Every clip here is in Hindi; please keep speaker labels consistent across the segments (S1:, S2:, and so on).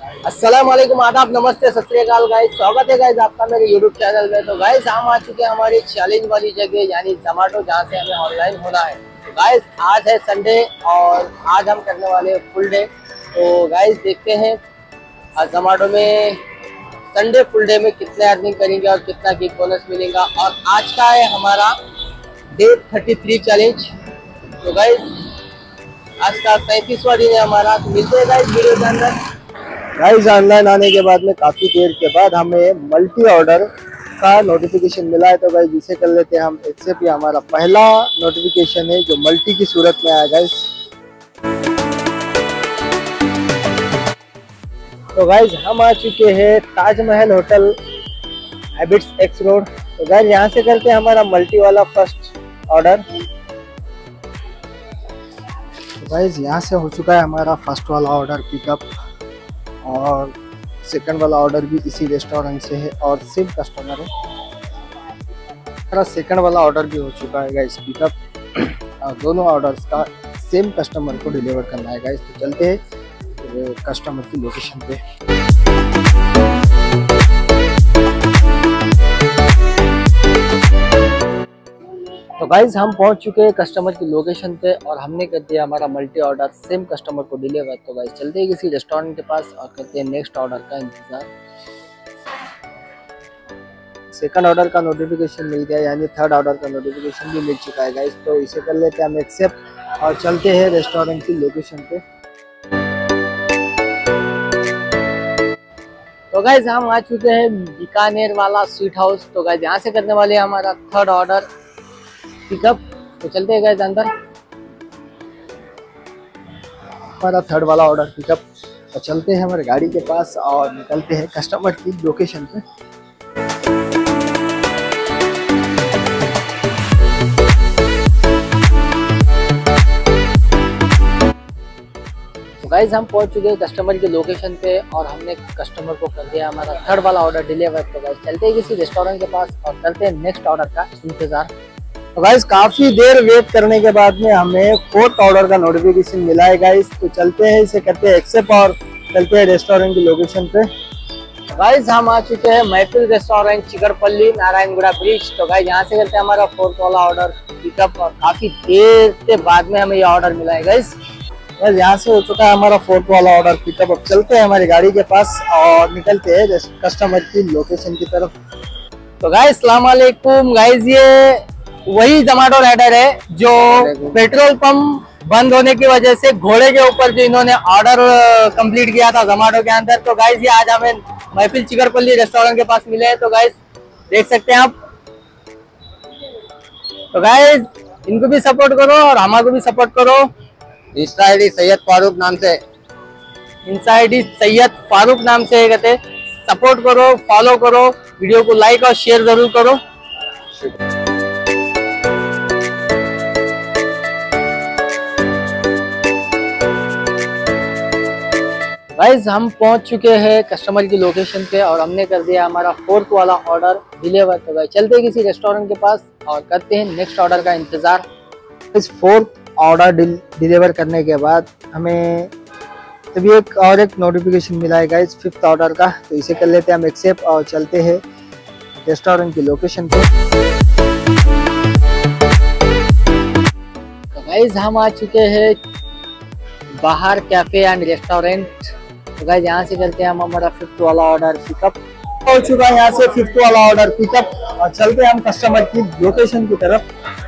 S1: अस्सलाम वालेकुम, आदाब, नमस्ते, सत श्री अकाल गाइस। स्वागत है गाइस आपका मेरे यूट्यूब चैनल में। तो गाइस हम आ चुके हैं हमारी चैलेंज वाली जगह यानी जोमेटो, जहां से हमें ऑनलाइन होना है। तो गाइस आज है संडे और आज हम करने वाले हैं फुल डे। तो गाइस देखते हैं आज जोमेटो में संडे फुल डे में कितने अर्निंग करेंगे और कितना गिफ्ट बोनस मिलेगा। और आज का है हमारा डे 33 चैलेंज। तो गाइस आज का 33वां दिन है हमारा। तो मिलते हैं गाइस वीडियो के अंदर। गाइस ऑनलाइन आने के बाद में काफ़ी देर के बाद हमें मल्टी ऑर्डर का नोटिफिकेशन मिला है। तो गाइस इसे कर लेते हैं हम एक्सेप्ट। ये हमारा पहला नोटिफिकेशन है जो मल्टी की सूरत में आया गाइस। तो गाइस हम आ चुके हैं ताजमहल होटल हैबिट्स एक्स रोड। तो गाइस यहाँ से करते हैं हमारा मल्टी वाला फर्स्ट ऑर्डर। तो गाइस यहाँ से हो चुका है हमारा फर्स्ट वाला ऑर्डर पिकअप और सेकंड वाला ऑर्डर भी इसी रेस्टोरेंट से है और सेम कस्टमर है। हमारा सेकंड वाला ऑर्डर भी हो चुका है गाइस पिकअप और दोनों ऑर्डर्स का सेम कस्टमर को डिलीवर करना है गाइस। तो चलते हैं कस्टमर की लोकेशन पे। तो गाइज हम पहुंच चुके हैं कस्टमर की लोकेशन पे और हमने कर दिया हमारा मल्टी ऑर्डर सेम कस्टमर को डिलीवर। तो गाइज चलते हैं किसी रेस्टोरेंट के पास और करते हैं नेक्स्ट ऑर्डर का इंतजार। सेकंड ऑर्डर का नोटिफिकेशन मिल गया यानी थर्ड ऑर्डर का नोटिफिकेशन भी मिल चुका है गाइज। तो इसे कर लेते हैं हम एक्सेप्ट और चलते हैं रेस्टोरेंट की लोकेशन पे। तो गाइज हम आ चुके हैं बीकानेर वाला स्वीट हाउस। तो गाइज यहाँ से करने वाले हैं हमारा थर्ड ऑर्डर पिकअप। तो चलते हैं गाइस अंदर। हमारा थर्ड वाला ऑर्डर पिकअप। तो चलते हैं हमारे गाड़ी के पास और निकलते हैं कस्टमर की लोकेशन पे। तो गाइस हम पहुंच चुके हैं कस्टमर की लोकेशन पे और हमने कस्टमर को कर दिया हमारा थर्ड वाला ऑर्डर डिलीवर। तो गाइस चलते हैं किसी रेस्टोरेंट के पास और करते हैं नेक्स्ट ऑर्डर का इंतजार। तो गाइस काफी देर वेट करने के बाद में हमें फोर्थ ऑर्डर का नोटिफिकेशन मिला है गाइस। तो चलते हैं इसे करते हैं एक्सेप्ट और चलते हैं रेस्टोरेंट की लोकेशन पे। तो गाइस हम आ चुके हैं महफिल रेस्टोरेंट, चिकरपल्ली, नारायणगुड़ा ब्रिज। तो गाइस यहाँ से करते हैं हमारा फोर्थ वाला ऑर्डर पिकअप और काफी देर के बाद में हमें ये ऑर्डर मिला है गाइस। बस यहाँ से हो चुका है हमारा फोर्थ वाला ऑर्डर पिकअप। अब चलते हैं हमारी गाड़ी के पास और निकलते हैं कस्टमर की लोकेशन की तरफ। तो गाइस अस्सलाम वालेकुम। गाइस ये वही जोमेटो राइडर है जो पेट्रोल पंप बंद होने की वजह से घोड़े के ऊपर जो इन्होंने ऑर्डर कंप्लीट किया था जोमेटो के अंदर। तो गाइस ये आज हमें महफिल चिकरपल्ली रेस्टोरेंट के पास मिले हैं। तो गाइस देख सकते हैं आप। तो गाइस इनको भी सपोर्ट करो और हमारे को भी सपोर्ट करो।
S2: इंस्टा आईडी सैयद फारूक नाम से,
S1: इंस्टा आईडी सैयद फारूक नाम से कहते। सपोर्ट करो, फॉलो करो, वीडियो को लाइक और शेयर जरूर करो। गाइस हम पहुंच चुके हैं कस्टमर की लोकेशन पे और हमने कर दिया हमारा फोर्थ वाला ऑर्डर डिलीवर। तो गाइस चलते हैं किसी रेस्टोरेंट के पास और करते हैं नेक्स्ट ऑर्डर का इंतजार। इस फोर्थ ऑर्डर डिलीवर करने के बाद हमें तभी एक नोटिफिकेशन मिला है गाइस फिफ्थ ऑर्डर का। तो इसे कर लेते हैं हम एक्सेप्ट और चलते हैं रेस्टोरेंट की लोकेशन पे। तो गाइस हम आ चुके हैं बाहर कैफे एंड रेस्टोरेंट। तो गाइस यहाँ से करते हैं हम हमारा फिफ्थ वाला ऑर्डर पिकअप। हो चुका है यहाँ से फिफ्थ वाला ऑर्डर पिकअप और चलते हैं हम कस्टमर की लोकेशन की तरफ।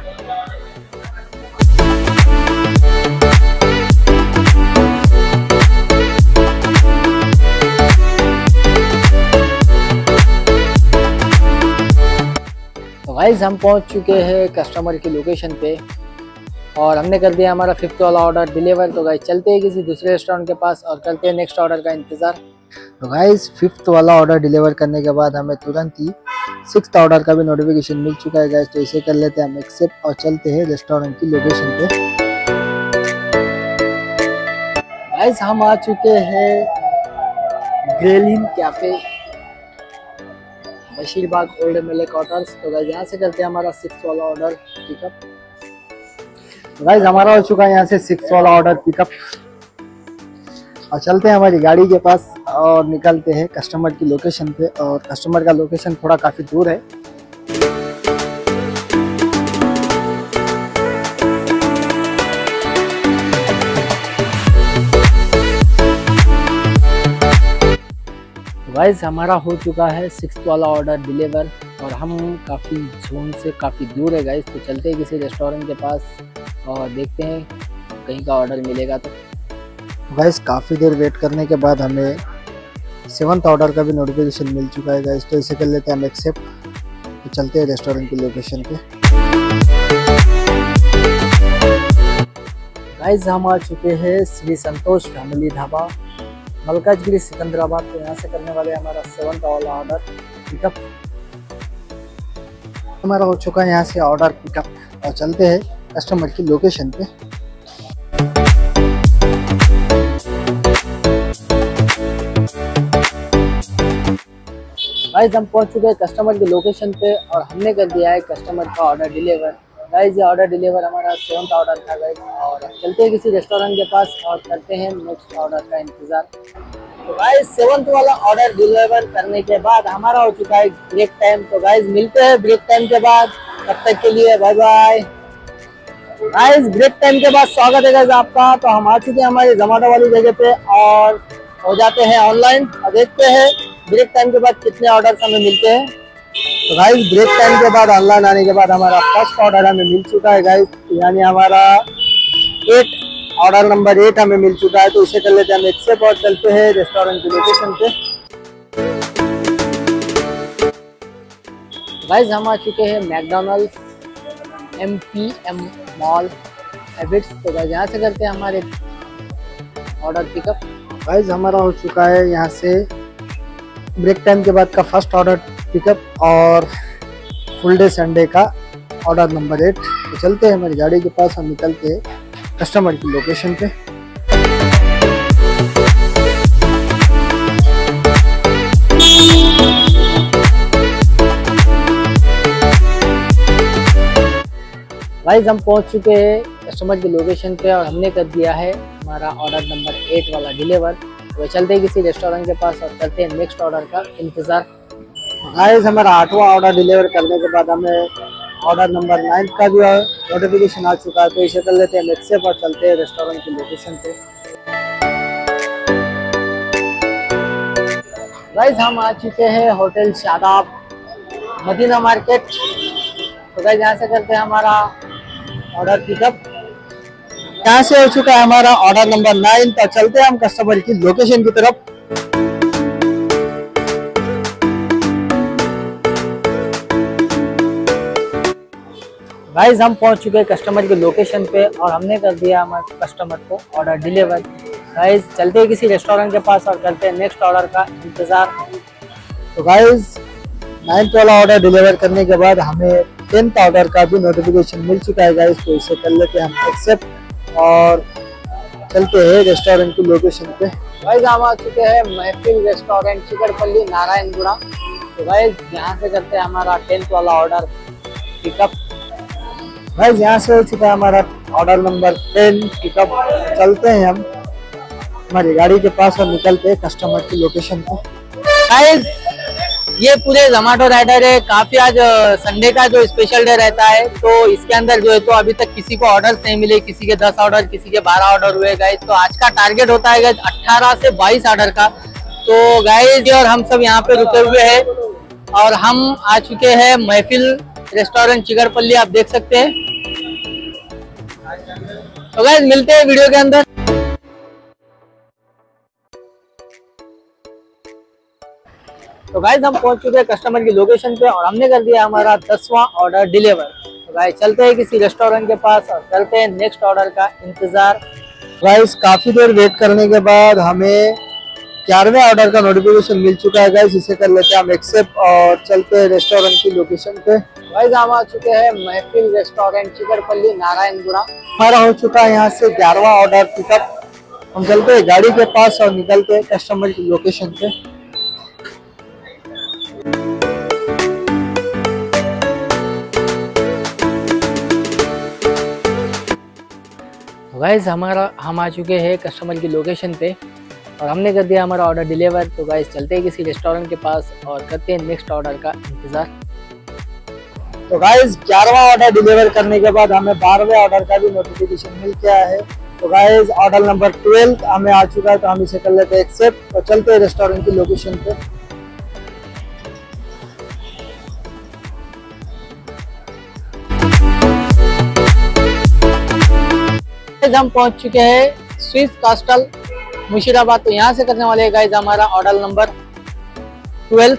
S1: तो गाइस हम पहुंच चुके हैं कस्टमर की लोकेशन पे और हमने कर दिया हमारा फिफ्थ वाला ऑर्डर डिलीवर। तो गाइस चलते हैं किसी दूसरे रेस्टोरेंट के पास और करते हैं नेक्स्ट ऑर्डर का इंतजार। तो गाइस फिफ्थ वाला ऑर्डर डिलीवर करने के बाद हमें तुरंत ही सिक्स्थ ऑर्डर का भी नोटिफिकेशन मिल चुका है गाइस। तो इसे कर लेते हैं हम एक्सेप्ट और चलते हैं रेस्टोरेंट की लोकेशन पे। गाइस हम आ चुके हैं ग्रेलिन cafe, Basheerbagh old MLA quarters. तो गाइस यहाँ से करते हैं हमारा सिक्स्थ वाला ऑर्डर पिकअप। गाइस हमारा हो चुका है यहाँ से सिक्स वाला ऑर्डर पिकअप। और चलते हैं हमारी गाड़ी के पास और निकलते हैं कस्टमर की लोकेशन पे। और कस्टमर का लोकेशन थोड़ा काफ़ी दूर है। गाइस हमारा हो चुका है 6th वाला ऑर्डर डिलीवर और हम काफ़ी जोन से काफ़ी दूर है गाइस। तो चलते हैं किसी रेस्टोरेंट के पास और देखते हैं कहीं का ऑर्डर मिलेगा। तो गाइस काफ़ी देर वेट करने के बाद हमें 7th ऑर्डर का भी नोटिफिकेशन मिल चुका है गाइस। तो इसे कर लेते हैं हम एक्सेप्ट। तो चलते हैं रेस्टोरेंट की लोकेशन पे। गाइस हम आ चुके हैं श्री संतोष फैमिली ढाबा, मलकाजगिरी सिकंदराबाद। तो यहाँ से करने वाले हमारा 7th वाला ऑर्डर पिकअप। हमारा हो चुका है यहाँ से ऑर्डर पिकअप और चलते हैं कस्टमर की लोकेशन पे। गाइस हम पहुँच चुके हैं कस्टमर की लोकेशन पे और हमने कर दिया है कस्टमर का ऑर्डर डिलीवर। गाइस ये ऑर्डर डिलीवर हमारा 7th ऑर्डर था गाइस। और चलते हैं किसी रेस्टोरेंट के पास और करते हैं नेक्स्ट ऑर्डर का इंतज़ार। तो गाइस 7th वाला ऑर्डर डिलीवर करने के बाद हमारा हो चुका है ब्रेक टाइम। तो गाइस मिलते हैं ब्रेक टाइम के बाद, तब तक के लिए bye bye. Guys break time के बाद स्वागत है गाइस आपका। तो हम आ चुके हैं हमारे जोमैटो वाली जगह पे और हो जाते हैं ऑनलाइन और देखते हैं ब्रेक टाइम के बाद कितने ऑर्डर हमें मिलते हैं। तो गाइस ब्रेक टाइम के बाद ऑनलाइन आने के बाद हमारा फर्स्ट ऑर्डर हमें मिल चुका है गाइस, यानी हमारा 8 ऑर्डर नंबर 8 हमें मिल चुका है। तो इसे कर लेते हैं हम एक्सेप्ट और चलते हैं रेस्टोरेंट की लोकेशन पे। गाइस हम आ चुके हैं मैकडॉनल्ड्स MPM मॉल हैबिट्स। तो गाइस यहाँ से करते हैं हमारे ऑर्डर पिकअप। गाइस हमारा हो चुका है यहाँ से ब्रेक टाइम के बाद का फर्स्ट ऑर्डर पिकअप और फुल डे संडे का ऑर्डर नंबर 8। तो चलते हैं हमारी गाड़ी के पास और निकलते हैं कस्टमर की लोकेशन पे। गाइस हम पहुंच चुके हैं कस्टमर की लोकेशन पे और हमने कर दिया है हमारा ऑर्डर नंबर 8 वाला डिलीवर। तो चलते हैं किसी रेस्टोरेंट के पास और करते हैं नेक्स्ट ऑर्डर का इंतज़ार। गाइस हमारा 8वां ऑर्डर डिलीवर करने के बाद हमें ऑर्डर नंबर 9 का भी नोटिफिकेशन आ चुका है। तो इसे कर लेते हैं एक्सेप्ट और चलते हैं रेस्टोरेंट की लोकेशन पे। गाइस हम आ चुके हैं होटल शादाब मदीना मार्केट। तो गाइस यहाँ से करते हैं हमारा ऑर्डर पिकअप। यहाँ से हो चुका है हमारा ऑर्डर नंबर 9। तो चलते हैं हम कस्टमर की लोकेशन की तरफ। गाइस हम पहुंच चुके हैं कस्टमर की लोकेशन पे और हमने कर दिया हमारे कस्टमर को ऑर्डर डिलीवर। गाइस चलते हैं किसी रेस्टोरेंट के पास और करते हैं नेक्स्ट ऑर्डर का इंतज़ार। तो गाइस 9th वाला ऑर्डर डिलीवर करने के बाद हमें 10th ऑर्डर का भी नोटिफिकेशन मिल चुका है गाइस। तो इसे कर लेते हैं हम एक्सेप्ट और चलते हैं रेस्टोरेंट की लोकेशन पे। गाइस हम आ चुके हैं महफिल रेस्टोरेंट चिकड़पल्ली नारायणगुड़ा। तो गाइस यहाँ से करते हैं हमारा 10th वाला ऑर्डर पिकअप। गाइस यहाँ से हो चुका है हमारा ऑर्डर नंबर 10 पिकअप। चलते हैं हम हमारी गाड़ी के पास और निकलते हैं कस्टमर की लोकेशन पे। गाइस ये पूरे जोमैटो राइडर है। काफी आज संडे का जो स्पेशल डे रहता है तो इसके अंदर जो है तो अभी तक किसी को ऑर्डर नहीं मिले। किसी के 10 ऑर्डर, किसी के 12 ऑर्डर हुए गाइस। तो आज का टारगेट होता है गाइस 18 से 22 ऑर्डर का। तो गाइस और हम सब यहाँ पे रुके हुए हैं और हम आ चुके हैं महफिल रेस्टोरेंट चिकड़पल्ली, आप देख सकते हैं। तो गाइस मिलते हैं वीडियो के अंदर। तो गाइस हम पहुंच चुके हैं कस्टमर की लोकेशन पे और हमने कर दिया हमारा 10वां ऑर्डर डिलीवर। तो गाइस चलते हैं किसी रेस्टोरेंट के पास और करते हैं नेक्स्ट ऑर्डर का इंतजार। गाइस काफी देर वेट करने के बाद हमें 11वें ऑर्डर का नोटिफिकेशन मिल चुका है गाइस। इसे कर लेते हैं हम एक्सेप्ट और चलते हैं रेस्टोरेंट की लोकेशन पे। गाइस हम आ चुके हैं महफिल रेस्टोरेंट चिकड़पल्ली नारायणगुड़ा। हमारा हो चुका है यहाँ से 11वां ऑर्डर पिकअप। हम चलते हैं गाड़ी के पास और निकलते हैं कस्टमर की लोकेशन पे। गाइस हम आ चुके हैं कस्टमर की लोकेशन पे और हमने कर दिया हमारा ऑर्डर डिलीवर। तो गाइस चलते हैं किसी रेस्टोरेंट के पास और करते हैं नेक्स्ट ऑर्डर का इंतज़ार।
S3: तो गाइस 11वां ऑर्डर डिलीवर करने के बाद हमें 12वें ऑर्डर का भी नोटिफिकेशन मिल गया है। तो गाइस ऑर्डर नंबर 12 हमें आ चुका है, तो हम इसे कर लेते हैं एक्सेप्ट। तो चलते हैं रेस्टोरेंट की लोकेशन पे।
S1: हम पहुंच चुके हैं स्विस कास्टल मुशीराबाद। तो यहाँ से करने वाले हैं गाइस हमारा ऑर्डर नंबर 12।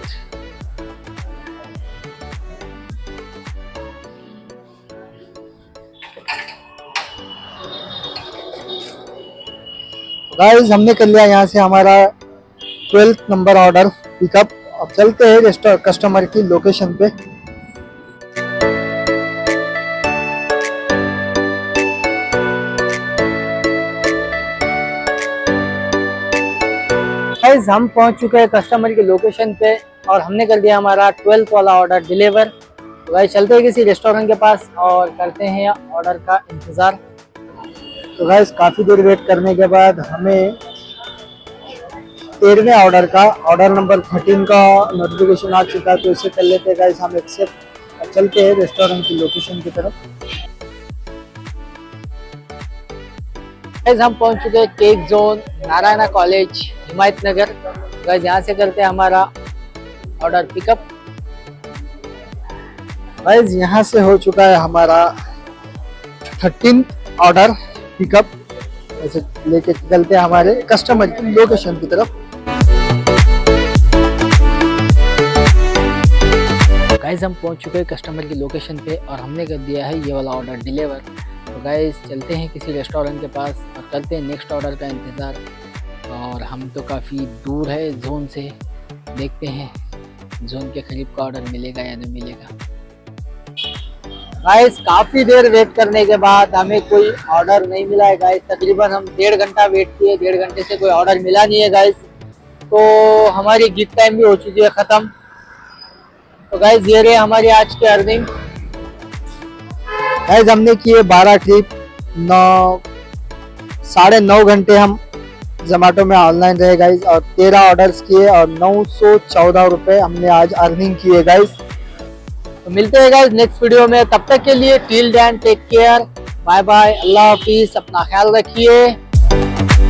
S3: गाइस हमने कर लिया यहाँ से हमारा 12th नंबर ऑर्डर पिकअप। अब चलते हैं कस्टमर की लोकेशन पे।
S1: गाइस हम पहुंच चुके हैं कस्टमर की लोकेशन पे और हमने कर दिया हमारा 12th वाला ऑर्डर डिलीवर। तो गाइस चलते हैं किसी रेस्टोरेंट के पास और करते हैं ऑर्डर का इंतज़ार।
S3: तो गाइस काफ़ी देर वेट करने के बाद हमें 13वें ऑर्डर का ऑर्डर नंबर 13 का नोटिफिकेशन आ चुका है। तो इसे कर लेते हैं गाइस हम एक्सेप्ट और चलते हैं रेस्टोरेंट की लोकेशन की तरफ।
S1: गाइस हम पहुंच चुके हैं cake zone Narayana college Himayat Nagar. Guys यहाँ से करते हैं हमारा ऑर्डर पिकअप।
S3: गाइस यहाँ से हो चुका है हमारा 13th ऑर्डर पिकअप। ऐसे लेके चलते हैं हमारे कस्टमर की लोकेशन की तरफ।
S1: गाइस हम पहुंच चुके हैं कस्टमर की लोकेशन पे और हमने कर दिया है ये वाला ऑर्डर डिलीवर। तो गाइस चलते हैं किसी रेस्टोरेंट के पास और करते हैं नेक्स्ट ऑर्डर का इंतज़ार। और हम तो काफ़ी दूर है जोन से, देखते हैं जोन के करीब का ऑर्डर मिलेगा या नहीं मिलेगा। गाइस काफ़ी देर वेट करने के बाद हमें कोई ऑर्डर नहीं मिला है गाइस। तकरीबन हम 1.5 घंटा वेट किए, 1.5 घंटे से कोई ऑर्डर मिला नहीं है गाइस। तो हमारी गिफ्ट टाइम भी हो चुकी है ख़त्म। तो गाइस ये रहे हमारी आज की अर्निंग।
S3: गाइस हमने किए 12 ट्रिप, 9.5 घंटे हम जोमेटो में ऑनलाइन रहे गाइस और 13 ऑर्डर्स किए और 914 रुपये हमने आज अर्निंग किए गाइस।
S1: तो मिलते हैं गाइस नेक्स्ट वीडियो में, तब तक के लिए till then take care, bye bye, अल्लाह हाफिज़, अपना ख्याल रखिए।